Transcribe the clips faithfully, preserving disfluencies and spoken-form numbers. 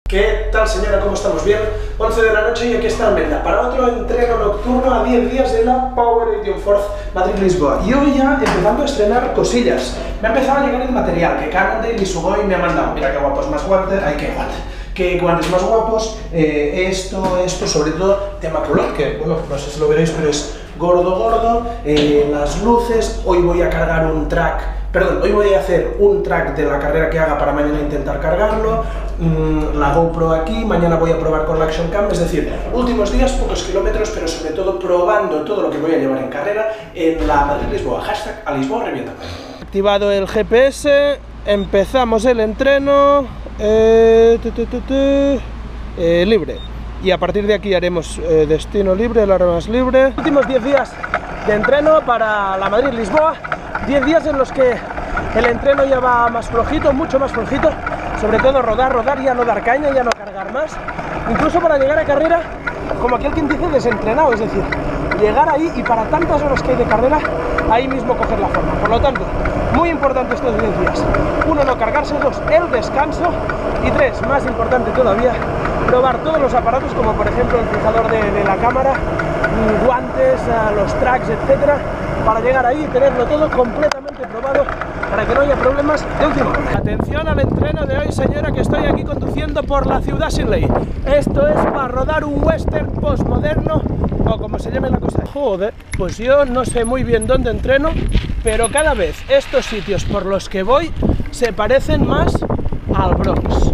¿Qué tal, señora? ¿Cómo estamos? ¿Bien? once de la noche y aquí está Almenda para otro entreno nocturno a diez días de la Power Edition Force Madrid-Lisboa. Y hoy ya empezando a estrenar cosillas. Me ha empezado a llegar el material que Cannondale y Sugoi me ha mandado. Mira qué guapos, más guantes, ay qué guantes. Qué guantes más guapos, eh, esto, esto, sobre todo tema color, que bueno, no sé si lo veréis, pero es gordo, gordo, eh, las luces. Hoy voy a cargar un track, perdón, hoy voy a hacer un track de la carrera que haga para mañana intentar cargarlo, mm, la GoPro aquí, mañana voy a probar con la Action Cam, es decir, últimos días, pocos kilómetros, pero sobre todo probando todo lo que voy a llevar en carrera en la Madrid-Lisboa, hashtag a Lisboa revienta. Activado el G P S, empezamos el entreno, eh, tu, tu, tu, tu, eh, libre. Y a partir de aquí haremos eh, destino libre, alarmas libre. Últimos diez días de entreno para la Madrid-Lisboa, diez días en los que el entreno ya va más flojito, mucho más flojito, sobre todo rodar, rodar, ya no dar caña, ya no cargar más, incluso para llegar a carrera, como aquel quien dice, desentrenado, es decir, llegar ahí y para tantas horas que hay de carrera, ahí mismo coger la forma. Por lo tanto, muy importante estos diez días. Uno, no cargarse. Dos, el descanso. Y tres, más importante todavía, probar todos los aparatos, como por ejemplo el fijador de, de la cámara, guantes, los tracks, etcétera, para llegar ahí y tenerlo todo completamente probado, para que no haya problemas de última hora. Atención al entreno de hoy, señora, que estoy aquí conduciendo por la ciudad sin ley. Esto es para rodar un western postmoderno, o como se llame la cosa. Joder, pues yo no sé muy bien dónde entreno, pero cada vez estos sitios por los que voy se parecen más al Bronx.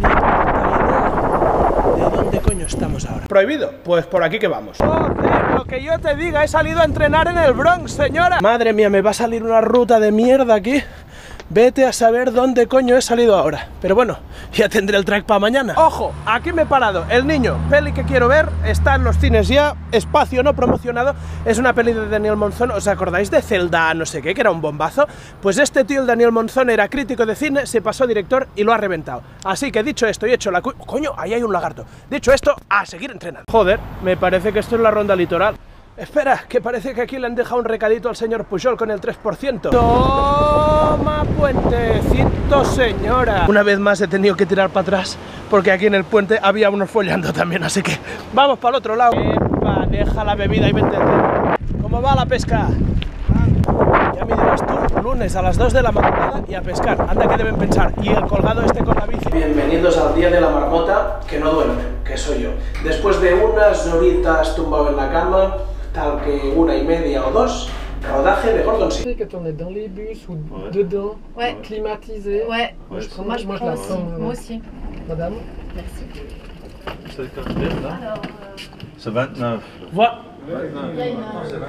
¿De dónde coño estamos ahora? ¿Prohibido? Pues por aquí que vamos. Joder, lo que yo te diga, he salido a entrenar en el Bronx, señora. Madre mía, me va a salir una ruta de mierda aquí. Vete a saber dónde coño he salido ahora. Pero bueno, ya tendré el track para mañana. ¡Ojo! Aquí me he parado. El Niño, peli que quiero ver, está en los cines ya. Espacio no promocionado. Es una peli de Daniel Monzón. ¿Os acordáis de Zelda no sé qué, que era un bombazo? Pues este tío, el Daniel Monzón, era crítico de cine, se pasó a director y lo ha reventado. Así que dicho esto y hecho la cu... ¡Coño! Ahí hay un lagarto. Dicho esto, a seguir entrenando. Joder, me parece que esto es la ronda litoral. Espera, que parece que aquí le han dejado un recadito al señor Pujol con el tres por ciento. ¡Toma, puentecito, señora! Una vez más he tenido que tirar para atrás porque aquí en el puente había unos follando también, así que vamos para el otro lado. ¡Epa! Deja la bebida y vente. ¿Cómo va la pesca? Ya me dirás tú, lunes a las dos de la madrugada y a pescar. Anda que deben pensar. Y el colgado este con la bici. Bienvenidos al día de la marmota que no duerme, que soy yo. Después de unas horitas tumbado en la cama, tal que una y media o dos, rodaje de Gordon City. Quand on est dans les bus ou ouais. dedans, ouais. climatisé. Ouais, moi je prends, moi, je moi, prends je la aussi. prends. Moi aussi. Madame. Merci. C'est le cockpit là? Alors, euh... C'est vingt-neuf. Voilà. Il y a une...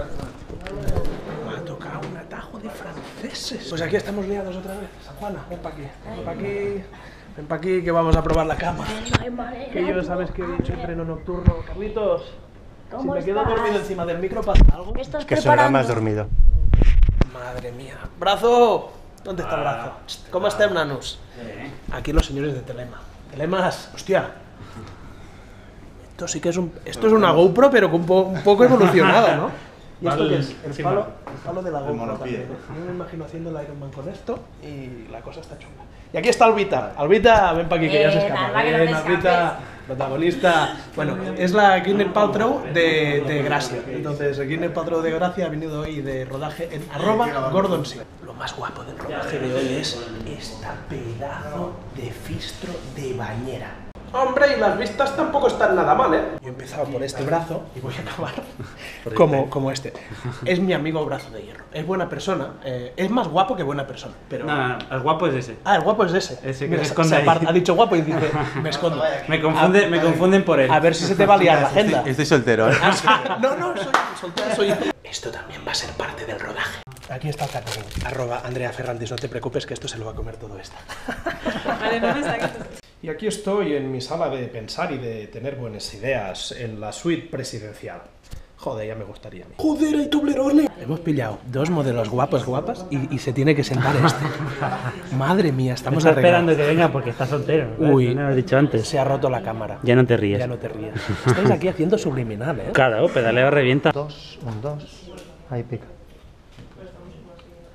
Me ha tocado un atajo de franceses. Pues aquí estamos liados otra vez. San Juana, ven pa' aquí. Ven pa' aquí. Ven pa' aquí que vamos a probar la cama. Que yo sabes que he dicho entreno nocturno. Carlitos, si me quedo dormido encima del micro, ¿pasa algo? Es que sonará más dormido. Madre mía. ¡Brazo! ¿Dónde está el brazo? ¿Cómo están, nanos? Aquí los señores de Telema. Telemas, hostia. Esto sí que es un... Esto es una GoPro, pero un, po un poco evolucionado, ¿no? ¿Y esto qué es? El palo, el palo de la GoPro también. Yo me imagino haciendo el Ironman con esto y la cosa está chunga. Y aquí está Albita. Albita, ven para aquí que ya se escapa. Ven, Albita, protagonista. Bueno, es la Gwyneth Paltrow de, de Gracia. Entonces, Gwyneth Paltrow de Gracia ha venido hoy de rodaje en arroba Gordon City. Lo más guapo del rodaje de hoy es esta pedazo de fistro de bañera. Hombre, y las vistas tampoco están nada mal, ¿eh? Yo he empezado por este brazo y voy a acabar como, como este. Es mi amigo brazo de hierro. Es buena persona. Eh, es más guapo que buena persona. Pero... No, no, no, el guapo es ese. Ah, el guapo es ese. Ese que Mira, se esconde se ahí. aparta, ha dicho guapo y dice, me escondo. Me, confunde, me confunden por él. A ver si se te va a liar la agenda. Estoy, estoy soltero, ¿eh? Ah, sí. No, no, soy soltero, soy yo. Esto también va a ser parte del rodaje. Aquí está el catering. Arroba Andrea Ferrantis, no te preocupes que esto se lo va a comer todo esto. Vale, no me saques. Y aquí estoy en mi sala de pensar y de tener buenas ideas, en la suite presidencial. Joder, ya me gustaría a mí. Joder, hay toblerones. Hemos pillado dos modelos guapos, guapas, y, y se tiene que sentar este. Madre mía, estamos Está arreglados. esperando que venga porque está soltero. Uy, no lo he dicho antes. Se ha roto la cámara. Ya no te ríes. Ya no te ríes. Estáis aquí haciendo subliminal, ¿eh? Claro, pedaleo revienta. Dos, un, dos. Ahí pica.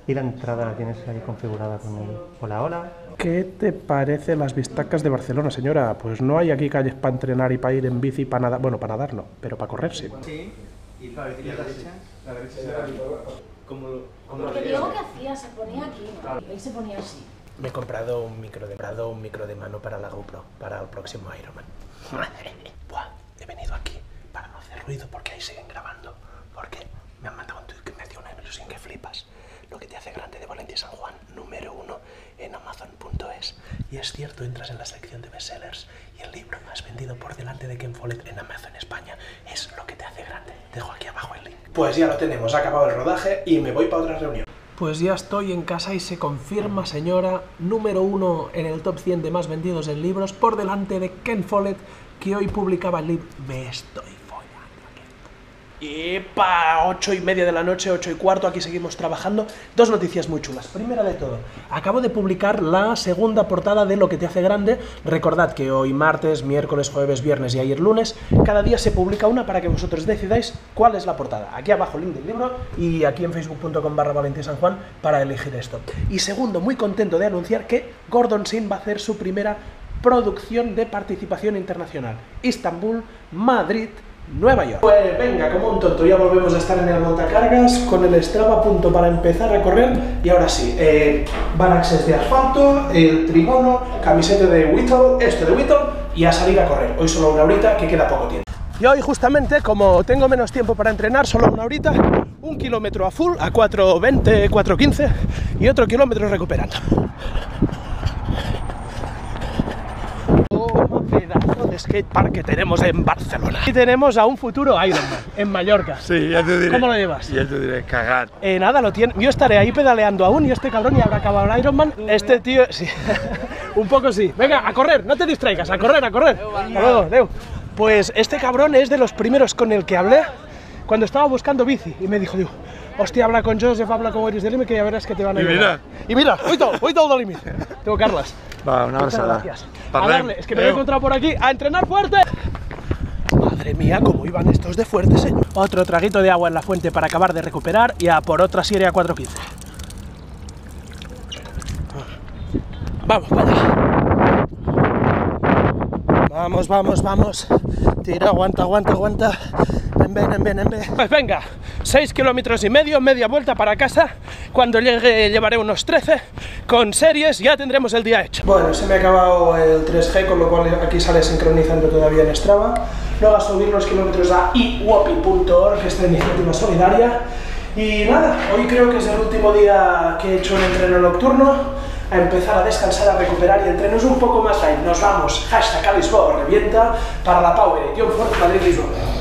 Y la entrada la tienes ahí configurada con el hola hola. ¿Qué te parece las Vistacas de Barcelona, señora? Pues no hay aquí calles para entrenar y para ir en bici, para nadar. Bueno, para nadar no, pero para correr sí. Sí, y la derecha, la derecha será como, como Porque Diego, ¿qué hacía? Se ponía aquí, ¿no? Él se ponía así. Me he comprado un micro de, comprado un micro de mano para la GoPro, para el próximo Ironman. Buah, he venido aquí para no hacer ruido porque ahí siguen grabando. Porque me han mandado un tweet que me dio una ilusión que flipas. Lo que te hace grande de Valentía San Juan, número uno en Amazon punto es. Y es cierto, entras en la sección de bestsellers y el libro más vendido por delante de Ken Follett en Amazon España es Lo que te hace grande. Dejo aquí abajo el link. Pues ya lo tenemos, ha acabado el rodaje y me voy para otra reunión. Pues ya estoy en casa y se confirma, señora, número uno en el top cien de más vendidos en libros por delante de Ken Follett, que hoy publicaba el libro Me estoy follando. Y pa, ocho y media de la noche, ocho y cuarto, aquí seguimos trabajando. Dos noticias muy chulas. Primera de todo, acabo de publicar la segunda portada de Lo que te hace grande. Recordad que hoy martes, miércoles, jueves, viernes y ayer lunes, cada día se publica una para que vosotros decidáis cuál es la portada. Aquí abajo el link del libro y aquí en facebook punto com barra Valentía San Juan para elegir esto. Y segundo, muy contento de anunciar que Gordon Sin va a hacer su primera producción de participación internacional. Istambul, Madrid, Nueva York. Pues venga, como un tonto, ya volvemos a estar en el montacargas con el Strava a punto para empezar a correr. Y ahora sí, eh, Banaxes de asfalto, el trigono, camiseta de Whittle, esto de Whittle y a salir a correr. Hoy solo una horita, que queda poco tiempo. Y hoy justamente, como tengo menos tiempo para entrenar, solo una horita, un kilómetro a full, a cuatro veinte, cuatro quince y otro kilómetro recuperando. Pedazo de skatepark que tenemos en Barcelona. Y tenemos a un futuro Ironman en Mallorca. Sí, ya te diré. ¿Cómo lo llevas? Ya te diré, cagar. Eh, nada, lo tiene. Yo estaré ahí pedaleando aún y este cabrón ya habrá acabado el Ironman. Este tío, sí. Un poco sí. Venga, a correr, no te distraigas, a correr, a correr. Hasta luego, adeu. Pues este cabrón es de los primeros con el que hablé cuando estaba buscando bici y me dijo, digo, hostia, habla con Joseph, habla con Boris de Límite, que ya verás que te van a Y ayudar. mira. Y mira, hoy todo, hoy todo de límite. Tengo Carlas. Va, una Muchas abraçada. gracias. A Parlem. darle, es que me lo he encontrado por aquí, a entrenar fuerte. Madre mía, cómo iban estos de fuertes, ¿eh? Otro traguito de agua en la fuente para acabar de recuperar y a por otra serie a cuatro quince. Vamos, vaya. Vamos, vamos, vamos. Tira, aguanta, aguanta, aguanta. Ven, ven, ven, ven. Pues venga, seis kilómetros y medio, media vuelta para casa. Cuando llegue llevaré unos trece. Con series ya tendremos el día hecho. Bueno, se me ha acabado el tres G, con lo cual aquí sale sincronizando todavía en Strava. Luego a subir los kilómetros a i wopi punto org, que es esta iniciativa solidaria. Y nada, hoy creo que es el último día que he hecho un entreno nocturno. A empezar a descansar, a recuperar y entrenos un poco más light. Nos vamos, hashtag Lisboa revienta para la Power Edition Force Madrid Lisboa.